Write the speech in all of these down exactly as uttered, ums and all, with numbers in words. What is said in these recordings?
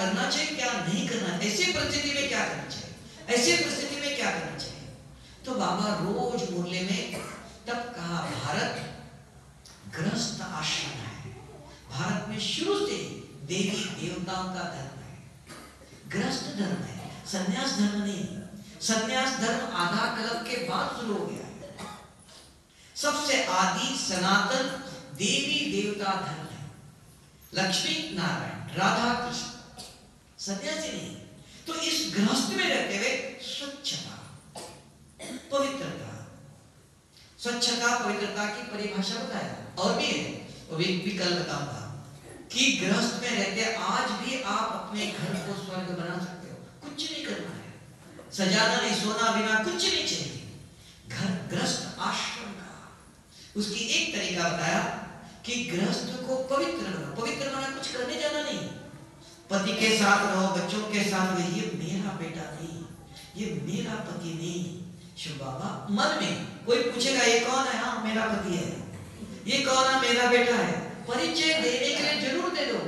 करना चाहिए, क्या नहीं करना, ऐसी परिस्थिति में क्या करना चाहिए, ऐसी परिस्थिति में क्या करना चाहिए। तो बाबा रोज मुरली में तब कहा, भारत गृहस्थ आश्रम है, भारत में शुरू से देवी देवताओं का धर्म है, गृहस्थ धर्म है, संन्यास धर्म नहीं। संन्यास धर्म आधा कल्प के बाद शुरू हो गया है। सबसे आदि सनातन देवी देवता धर्म है, लक्ष्मी नारायण राधा कृष्ण, सन्यासी नहीं। तो इस गृहस्थ में रहते हुए स्वच्छता पवित्रता, स्वच्छता पवित्रता की परिभाषा बताया। और भी है, वो भी, भी कल बताऊंगा कि गृहस्थ में रहते आज भी आप अपने घर को स्वर्ग बना सकते हो, कुछ नहीं करना है, सजाना नहीं, सोना बिना कुछ नहीं चाहिए। घर गृहस्थ आश्रम का उसकी एक तरीका बताया कि गृहस्थ को पवित्र बनो। पवित्र बना कुछ करने जाना नहीं, पति के साथ रहो, बच्चों के साथ रहो, ये मेरा बेटा नहीं, ये मेरा पति नहीं। शिव बाबा मन में कोई पूछेगा ये कौन है, हाँ मेरा पति है, ये कौन है, मेरा बेटा है, परिचय देने के लिए जरूर दे दो,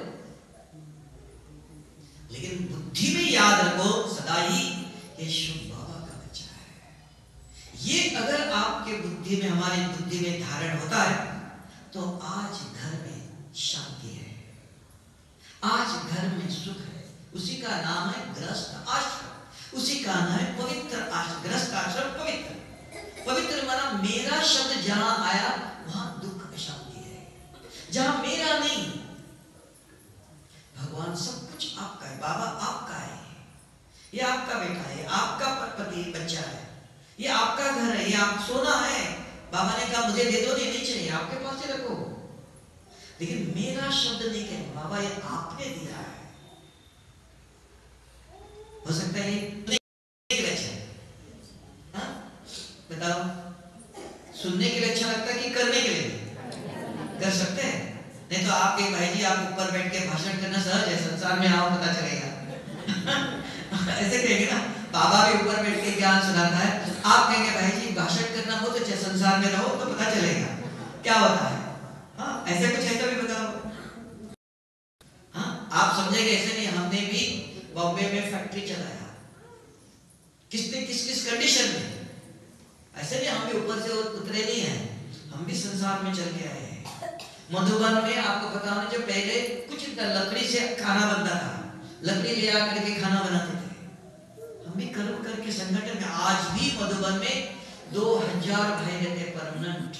लेकिन बुद्धि में याद रखो सदा ही ये शिव बाबा का बच्चा है। ये अगर आपके बुद्धि में, हमारी बुद्धि में धारण होता है तो आज घर में शांति है, आज घर में सुख है। उसी का नाम है गृहस्थ आश्रम, उसी का नाम है पवित्र आश्रम। गृहस्थ आश्रम पवित्र, पवित्र माना मेरा शब्द जहां आया वहां दुख शांति है, जहां मेरा नहीं। भगवान सब कुछ आपका है, बाबा आपका है, ये आपका बेटा है, आपका पति बच्चा है, ये आपका घर है, ये आप सोना है। बाबा ने कहा मुझे दे दो, नहीं, नहीं चाहिए, आपके पास ही रखो, लेकिन मेरा शब्द नहीं कहें, बाबा ये आपने दिया है। हो सकता है हाँ? बताओ, सुनने के लिए अच्छा लगता है कि करने के लिए? कर सकते हैं, नहीं तो आप कहें भाई जी आप ऊपर बैठ के भाषण करना सहज है, संसार में आओ पता चलेगा। ऐसे कहेंगे ना, बाबा भी ऊपर बैठ के ज्ञान सुनाता है, आप कहेंगे भाई जी भाषण करना बहुत अच्छा, संसार में रहो तो पता चलेगा क्या होता है। हाँ, ऐसे कुछ ऐसा भी बताओ। हाँ, आप समझेंगे ऐसे नहीं। हमने भी बॉम्बे में फैक्ट्री चलाया, किसने किस किस कंडीशन में, ऐसे नहीं हम भी ऊपर से उतरे नहीं हैं, हम भी संसार में चल के आए हैं। मधुबन में आपको पता होना, जो पहले कुछ लकड़ी से खाना बनता था, लकड़ी ले आकर के खाना बनाते थे, हम भी कर्म करके संगठन में। आज भी मधुबन में दो हजार भाई रहते परमानेंट,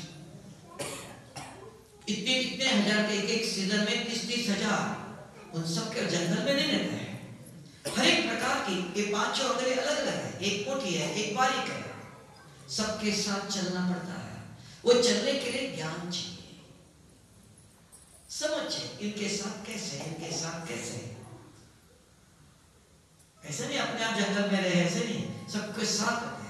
इतने इतने हजार के, एक एक सीजन में तीस तीस हजार, उन सबके जंगल में नहीं रहते हैं। हर एक प्रकार की ये पांच छह अलग अलग है, एक कोठी है, एक बारीक है, सबके साथ चलना पड़ता है। वो चलने के लिए ज्ञान चाहिए, समझ चाहिए, इनके साथ कैसे, इनके साथ कैसे। ऐसे नहीं अपने आप जंगल में रहे, ऐसे नहीं, सबके साथ